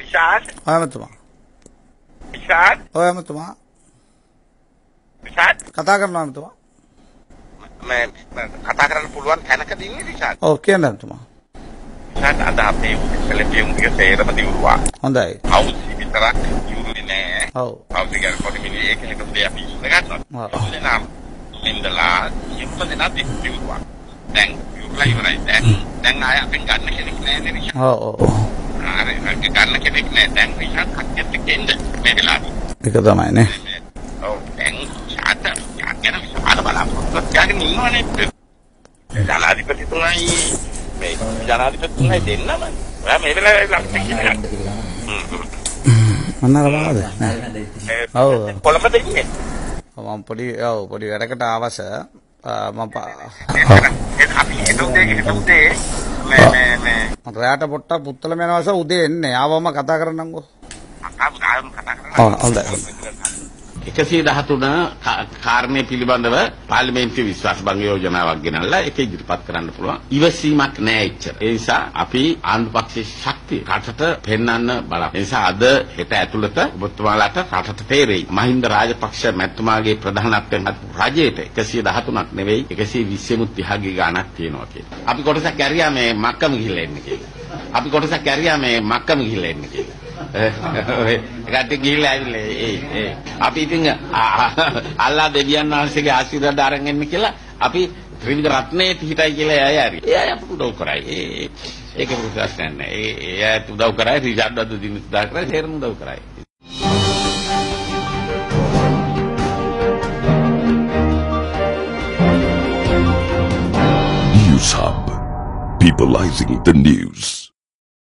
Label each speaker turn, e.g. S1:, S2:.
S1: විශාල්
S2: ආයමතුමා.
S1: විශාල්
S2: ආයමතුමා.
S1: විශාල්
S2: කතා කරනවා ආයමතුමා.
S1: මම කතා කරන්න පුළුවන් තැනකද ඉන්නේ විශාල්?
S2: ඔව් කියන්න ආයමතුමා.
S1: විශාල් අද අපේ සෙලපියුම් ටික සේරම දිනුවා.
S2: හොඳයි.
S1: අවුස්සි විතරක් යුරුනේ නෑ.
S2: ඔව්.
S1: අවුස්සි ගන්න පොඩි මිනිහ ඒක හිතුව දෙයක් ඉන්න ගන්නවා.
S2: ඔව්.
S1: එතනම ඉඳලා ඉපදෙනා දිනුවා. දැන් යුරුලා ඉවරයි දැන් ආය අපෙන් ගන්න කෙනෙක් නෑ නේ විශාල්.
S2: ඔව් ඔව්.
S1: අර ගන්න කෙනෙක් නෑ දැන් විශාල් කච්චෙත් කෙන්ද මේ වෙලාවේ.
S2: ඒක තමයි නේ.
S1: ඔව් දැන් ඡාත යන විශාල බලාපොරොත්තු ගන්න ඉන්නවනේ. ජනාධිපතිතුමයි මේ ජනාධිපතිතුමයි දෙන්නම. ඔයා මේ වෙලාවේ ලක්ෂ කියලා.
S2: මන්න කතාවද? නෑ. ඔව්.
S1: කොළඹද ඉන්නේ?
S2: මම පොඩි වැඩකට ආවස මම
S1: අපි හිතුවේ මේ
S2: රැයට පොට්ටක් පුත්තලම යනවාස උදේ එන්නේ. ආවම කතා කරන්නම්කෝ.
S1: ආවම කතා කරන්න.
S2: ඔව් හොඳයි.
S3: 113 කාරණේ පිළිබඳව පාර්ලිමේන්තුවේ විශ්වාස භංග යෝජනාවක් ගෙනල්ලා ඒක ඉදිරිපත් කරන්න පුළුවන්. ඉවසීමක් නෑ එච්චර. ඒ නිසා අපි ආණ්ඩු පක්ෂයේ ශක්තිය රටට පෙන්වන්න බලමු. ඒ නිසා අද හෙට ඇතුළත ඔබතුමාලාට රටට තේරෙයි. මහින්ද රාජපක්ෂ මැතිතුමාගේ ප්‍රධානත්වයෙන් රජයට 113ක් නෙවෙයි 120 30ගේ ගාණක් තියෙනවා කියලා. අපි කොටසක් ඇරියා මේ මක්කම ගිහිල්ලා එන්න කියලා. අපි කොටසක් ඇරියා මේ මක්කම ගිහිල්ලා එන්න කියලා. ඒකට ගිහිල්ලා ඇවිල්ලා අපි ඉතින් අල්ලා දෙවියන් වහන්සේගේ ආශිර්වාද අරන් එන්න කියලා අපි ත්‍රිවිධ රත්නයේ පිහිටයි කියලා එයා ඇරි. එයා අපට උදව් කරයි. ඒක ප්‍රශ්නයක් නෑ. එයා උදව් කරයි රිචාඩ් අද දින උදව් කරයි හේරම උදව් කරයි.
S4: News Hub. Peopleizing the news.